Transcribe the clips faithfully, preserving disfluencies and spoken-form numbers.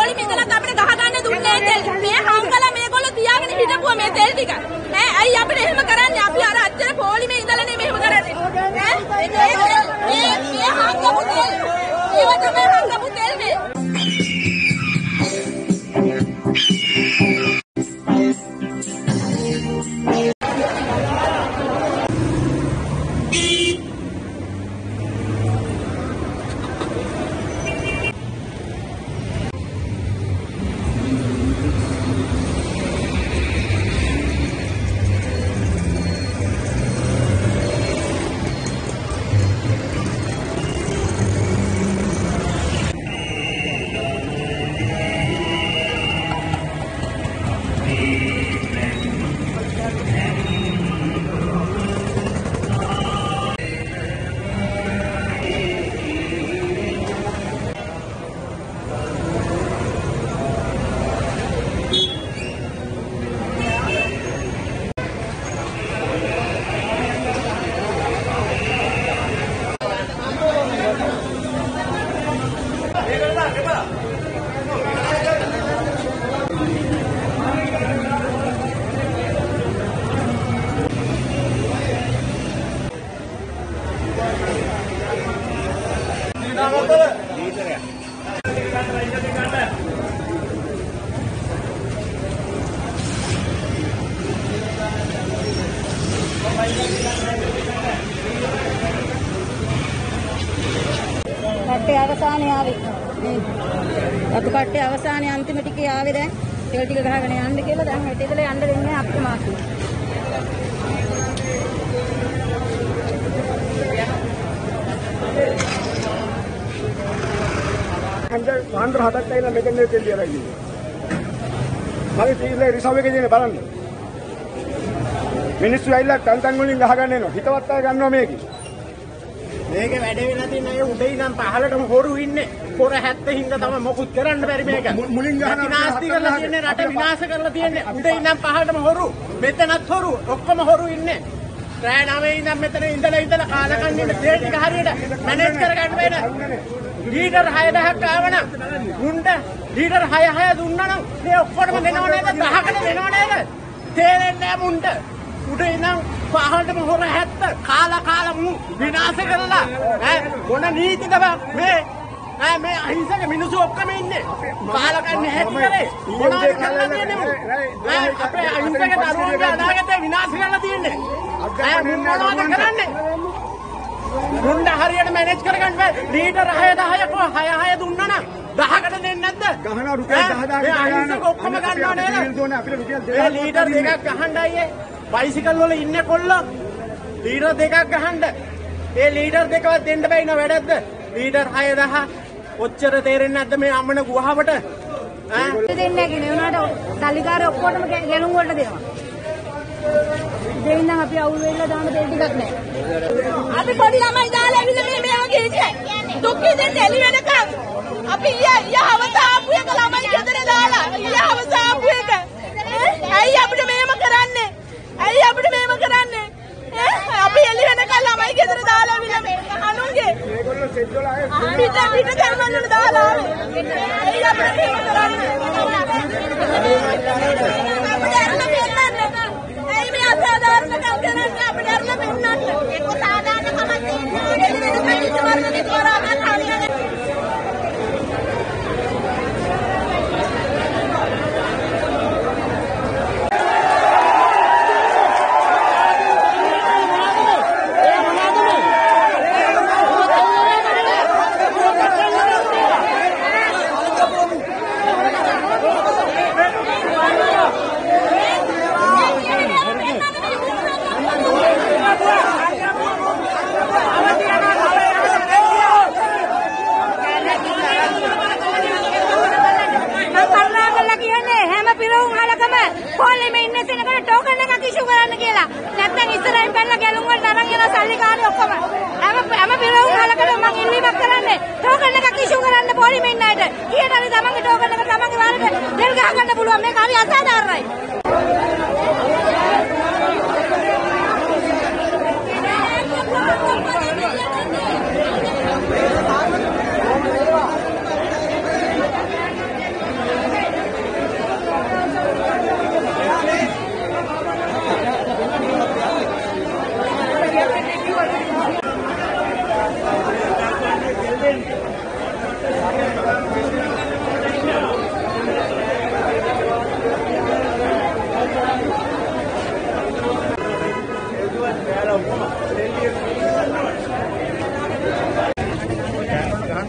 පොලිමේ ඉඳලා අපිට ගහ ගන්න දුන්නේ තෙල්. මේ හංගලා මේගොල්ලෝ තියාගෙන හිටපුවා මේ තෙල් ටික. ඈ අයි අපිට එහෙම කරන්නේ අපි අර අච්චර පොලිමේ ඉඳලානේ මෙහෙම කරන්නේ. ඈ මේ මේ මේ හංගපු තෙල්. ඒව තමයි හංගපු තෙල් මේ. කට්ටේ අවසානයේ ආවේ. අතු කට්ටේ අවසානයේ අන්තිම ටිකේ ආවේ දැන්. තෙල් ටික ගහගෙන යන්න කියලා දැන් හෙට ඉඳලා යන්න දෙන්නේ අපේ මාසෙ. හන්ද වාන්දර හතක් ඇවිල්ලා මෙතන නේ තෙල් දියලා ඉන්නේ. මගේ තීරේ රිසර්ව් එකේ තියෙන බලන්න. මිනිස්සු ඇවිල්ලා තන් තන් වලින් ගහගන්න එනවා. හිතවත් අය ගන්නවා මේකේ. මේක වැඩ වෙලා තියෙන අය උඩේ ඉඳන් පහළටම හොරු ඉන්නේ. පොර හැත්ත හින්දා තමයි මොකුත් කරන්න බැරි මේක. මුලින් ගහන විනාශ කරලා තියන්නේ රට විනාශ කරලා තියන්නේ. උඩේ ඉඳන් පහළටම හොරු. මෙතනත් හොරු. ඔක්කොම හොරු ඉන්නේ. රෑ නවයේ ඉඳන් මෙතන ඉඳලා ඉඳලා කාලකන්නියේ තේ ටික හරියට මැනේජ් කරගන්න බෑ. ලීටර් හය දහයක් ආවනම් මුණ්ඩ ලීටර් හය හය දුන්නා නම් මේ ඔක්කොම දෙනව නේද? දහකට දෙනව නේද? තේරෙන්නේ නැහැ මුණ්ඩ. උඩේ ඉඳන් පහළටම හොර හැත්ත කාලා කාලා මු විනාශ කරලා ඈ මොන නීතිද මේ ඈ මේ අහිංසක මිනිස්සු ඔක්කොම ඉන්නේ කාලකන්නේ හැටි කරේ මොනවද කරලා තියෙන්නේ ඈ අපේ අහිංසක දරුවෝගේ අනාගතය විනාශ කරලා තියෙන්නේ ඈ මොනවද කරන්නේ මුණ්ඩ හරියට මැනේජ් කරගන්න බෑ ලීටර් හය දහය කො හය හය දුන්නා නම් දහකට දෙන්නේ නැද්ද ගහන රුපියල් දහ දහකට අහිංසක ඔක්කොම ගන්නවා නේද ඒ ලීටර් දෙකක් ගහන්න අයියේ බයිසිකල් වල ඉන්නේ කොල්ලෝ ලීටර් දෙකක් ගහන්න ඒ ලීටර් දෙකවත් දෙන්න බෑ ඉන වැඩක්ද ලීටර් හය දහ ඔච්චර තේරෙන්නේ නැද්ද මේ අම්මන ගුවහවට ඈ දෙන්නේ නැහැ කියන්නේ උනාට සල්ලිකාර ඔක්කොටම ගැලුම් වලට දෙනවා දෙවිඳන් අපි අවුල් වෙලා දාන දෙල් ටිකක් නැහැ අපි පොඩි ළමයි දාලා ඇවිල්ලා මේ මේ වගේ ඉන්නේ දුක් විඳින්න එළි වෙනකම් අපි ඊය ඊය හවස ආපු එක ළමයි ගෙදර දාලා ඊය හවස ආපු එක ඇයි අපිට මේම කරන්නේ ඇයි අපිට මේම කරන්නේ ඈ අපි එළි වෙනකන් ළමයි ගෙදර දාලා ඇවිල්ලා මේ අනුන්ගේ මේගොල්ලෝ සෙට් වල ආයේ පිට පිට කරවන්න දාලා ආවේ ඇයි අපිට මේම කරන්නේ අපිට අරලා පෙන්නන්න ඇයි මේ අසාධාරණ කම් කරන්නේ අපිට අරලා පෙන්නන්න ඒක සාධාරණ කමක් නෙවෙයි එළි වෙනකන් ඉන්න වර්ණනේ කරා ගන්න හරියන්නේ පොලිමේ ඉන්න තැනකට ටෝකන් එකක් ඉෂු කරන්න කියලා. නැත්නම් ඉස්සරහින් පැනලා ගැලුම් වලට අරන් යන සල්ලිකාරයෝ ඔක්කොම හැම හැම පිරවුම් වලකට මම ඉල්ලීමක් කරන්නේ. ටෝකන් එකක් ඉෂු කරන්න පොලිමේ ඉන්න අයට. කීයට හරි තමන්ගේ ටෝකන් එක තමන්ගේ වාරයට දෙල් ගහ ගන්න පුළුවන්. මේක හරි අසාධාරණයි.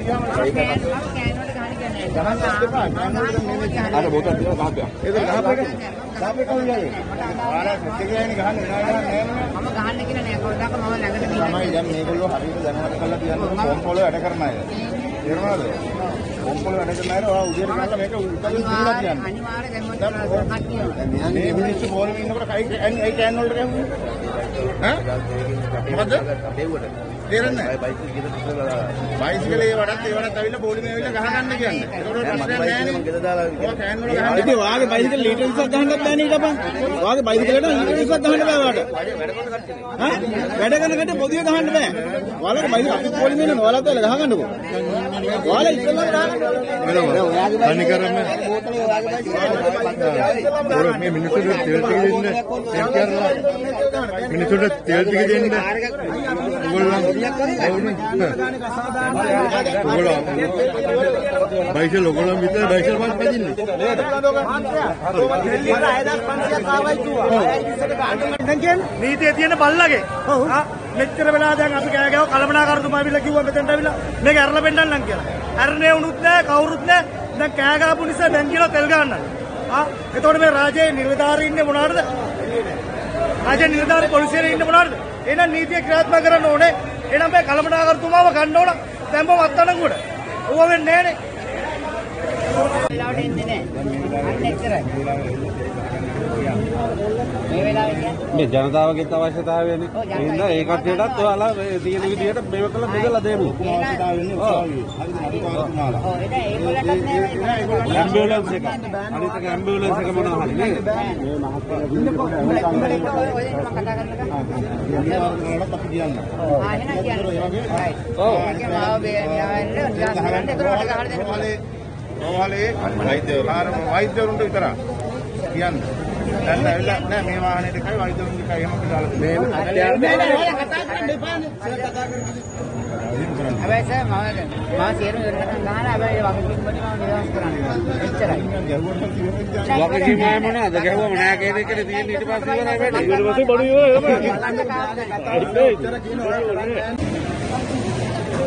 ගියාම කෑන් මම කෑන් වලට ගහන්න කියන්නේ නැහැ. අර බෝතල් තියලා ගහපියා. ඒක ගහපෙක. ගහපෙක කවුද යන්නේ? ආලා සත්‍ය කියන්නේ ගහන්න නෑ නෑ නෑ. මම ගහන්න කියලා නෑ කොල්ලක මම ළඟට ගිහින් තමයි දැන් මේගොල්ලෝ හරියට දැනගන්න කරලා තියන්නේ කොම් පොළ වැඩ කරන අය. තේරුණාද? කොම් පොළ වැඩ කරන අය ඔයා උදේට ගහලා මේක උත්තරින් දීලා තියන්නේ. අනිවාර්ය දැම්මොත් කට්ටිය. මේ මිනිස්සු බෝල් ඉන්නකොට කයි ඇයි කෑන් වලට ගහන්නේ? ඈ? මොකද? දෙව්වට. තේරෙන්නේ නැහැ. බයිසිකලේ වඩත් ඒ වඩත් ඇවිල්ලා බෝලිමේ ඇවිල්ලා ගහගන්න කියන්නේ. ඒකට ප්‍රශ්නයක් නැහැ නේ. මම ගෙද දාලා ඔය කෑන් වල ගහන්න. ඉතින් වාගේ බයිසිකල් ලීටර් විස්සක් ගහන්නත් බෑනේ ඊට අපන්. වාගේ බයිසිකලට ලීටර් විස්සක් ගහන්න බෑ වාට. ඈ? වැඩ කරන කට පොදිය ගහන්න බෑ. ඔයාලට බයිසිකල් අපි බෝලිමේ නෝ ඔයාලත් ඇවිල්ලා ගහගන්නකෝ. ඔයාලා ඉස්සෙල්ලාම ගහන්න. තනිකරම බෝතලේ ඔයාගේ බයිසිකල් මේ මිනිස්සුන්ට තෙල් ටික දෙන්න. තෙල් කරලා මිනිස්සුන්ට තෙල් ටික දෙන්න. ඔයගොල්ලෝ බයිසිකල් ඔයගොල්ලෝ විතර බයිසිකල් පස් පැදින්නේ. නීතියේ තියෙන බල්ලගේ. ආ මෙච්චර වෙලා දැන් අපි කෑ ගාව කලමනාකාරතුමා ඇවිල්ලා කිව්වා මෙතෙන්ට ඇවිල්ලා මේක ඇරලා පෙන්නන්නම් කියලා. ඇරනේ වුණුත් නෑ කවුරුත් නෑ. දැන් කෑ ගාපු නිසා දැන් කියලා තෙල් ගන්නන්න. ආ එතකොට මේ රාජ්‍යයේ නිලධාරීන් ඉන්නේ මොනවාටද? රාජ්‍ය නිලධාරී පොලිසියේ ඉන්නේ මොනවාටද? එහෙනම් නීතිය ක්‍රියාත්මක කරන්න ඕනේ. එහෙනම් මේ කලමනාකරතුමාව ගන්න ඕන. දැන් බොම අත්තනකුඩ. ඌව වෙන්නේ නෑනේ. වෙලාවට එන්නේ නැහැ. අන්න එච්චරයි. මේ වෙලාවේ කියන්නේ මේ ජනතාවගේ අවශ්‍යතාවයනේ. ඒ හින්දා ඒ කට්ටියටත් ඔයාලා මේ තියෙන විදිහට මේව කළ බෙදලා දෙමු. ඔව් ඒක ඒගොල්ලන්ටත් නෑ. ඇම්බියුලන්ස් එක. අනිත් එක ඇම්බියුලන්ස් එක මොනවා හරි නේද? ඔය මම කතා කරලා අපි කියන්නේ. ආ එහෙනම් කියන්නේ. ඔව්. ඒක මාව බේනියාවෙන්න ගන්න ඒකට ගහලා දෙන්න. ඔයාලේ වෛද්‍යවරු වෛද්‍යවරුන්ට විතර කියන්නේ. දැන් ඇවිල්ලා නෑ මේ වාහනේට එකයි වෛද්‍යවරුන්ට එකයි එහෙම අපි දාලා මේ කතා කරන්න එපානේ. කතා කරන්න. හැබැයි සර් මම මම සියලු දෙනාට ගහලා හැබැයි වගකීම් වලින් මම නිදහස් කරන්නේ. එච්චරයි. වගකීම් නෑ මොනවාද? ගැහුවම නෑ කියන එකනේ තියෙන්නේ ඊට පස්සේ ඉවරයි වැඩේ. ඊට පස්සේ බඩු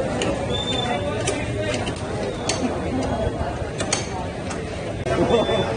ඉවරයි.